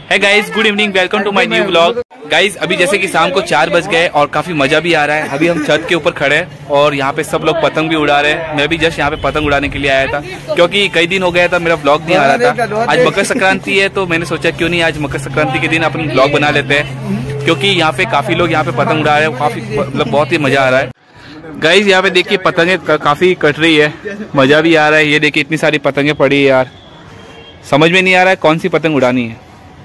है guys, good evening, welcome to my new blog. Guys अभी जैसे कि शाम को 4 बज गए और काफी मजा भी आ रहा है। अभी हम छत के ऊपर खड़े हैं और यहाँ पे सब लोग पतंग भी उड़ा रहे हैं। मैं भी जस्ट यहाँ पे पतंग उड़ाने के लिए आया था क्योंकि कई दिन हो गया था मेरा ब्लॉग नहीं आ रहा था। आज मकर संक्रांति है तो मैंने सोचा क्यों नहीं आज मकर संक्रांति के दिन अपन ब्लॉग बना लेते हैं, क्योंकि यहाँ पे काफी लोग यहाँ पे पतंग उड़ा रहे हैं। काफी मतलब बहुत ही मजा आ रहा है। गाइज यहाँ पे देखिए पतंगे काफी कट रही है, मजा भी आ रहा है। ये देखिए इतनी सारी पतंगे पड़ी है यार, समझ में नहीं आ रहा है कौन सी पतंग उड़ानी है।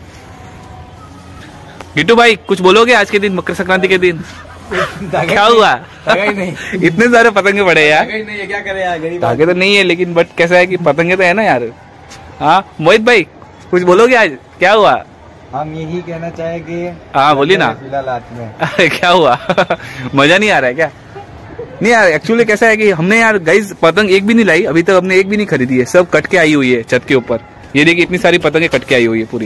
गिट्टू भाई कुछ बोलोगे आज के दिन, मकर संक्रांति के दिन? क्या हुआ? नहीं। इतने सारे पतंगे पड़े यार, नहीं, क्या करे यार, धागे तो नहीं है लेकिन बट कैसा है कि पतंगे तो है ना यार। हाँ मोहित भाई कुछ बोलोगे आज, क्या हुआ? हम यही कहना चाहेंगे। हाँ बोलिए ना। में क्या हुआ? मजा नहीं आ रहा है क्या? नहीं यार एक्चुअली कैसा है कि हमने यार गाइस पतंग एक भी नहीं लाई, अभी तक हमने एक भी नहीं खरीदी है, सब कट के आई हुई है छत के ऊपर। ये देखिए इतनी सारी पतंगे कट के आई हुई है पूरी।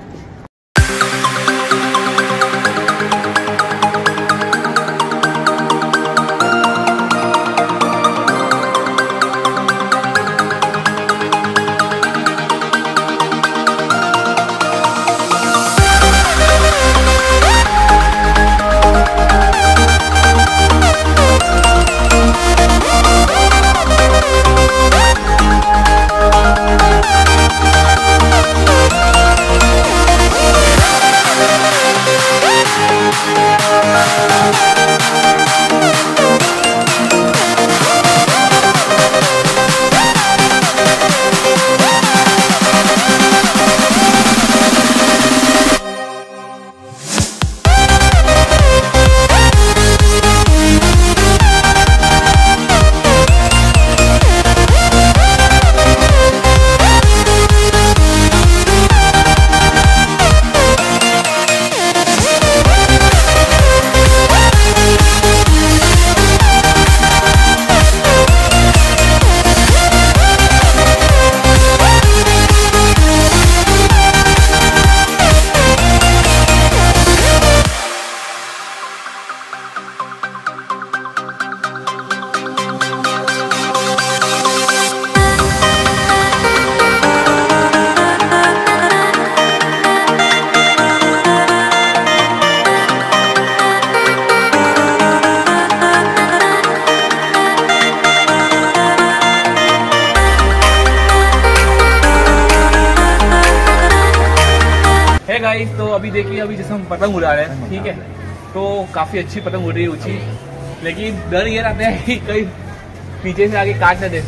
गाइस तो अभी देखिए, अभी जैसे हम पतंग उड़ा रहे हैं, ठीक है, तो काफी अच्छी पतंग उड़ रही है ऊंची, लेकिन डर ये रहता है कि कहीं पीछे से आगे काट न दे,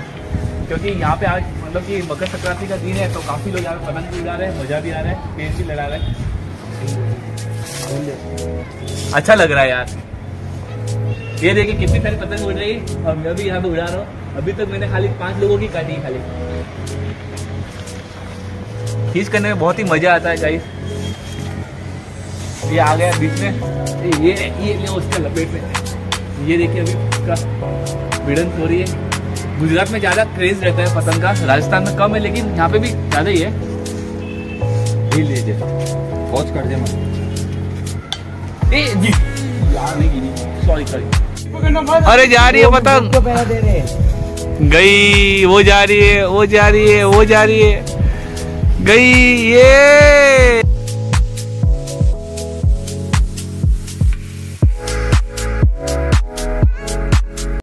क्योंकि यहाँ पे आज मतलब कि मकर संक्रांति का दिन है तो काफी लोग यहाँ पे पतंग भी उड़ा रहे हैं, मजा भी आ रहा है, तेज भी लड़ा रहे हैं। अच्छा लग रहा है यार। ये देखिए कितनी सारी पतंग उड़ रही है और मैं भी यहाँ पे उड़ा रहा हूँ। अभी तक मैंने खाली 5 लोगों की काटी है खाली। खींच करने में बहुत ही मजा आता है गाइस। ये आ गया बीच में, ये ले उसके लपेट में। ये देखिए अभी उसका भिड़ंत हो रही है। गुजरात में ज्यादा क्रेज रहता है पतंग का, राजस्थान में कम है लेकिन यहाँ पे भी ज्यादा ही है। ले दे पहुंच कर दे मत। जी सॉरी अरे जा रही है पतंग, गई वो जा रही है, वो जा रही है, वो जा रही है, गई ये।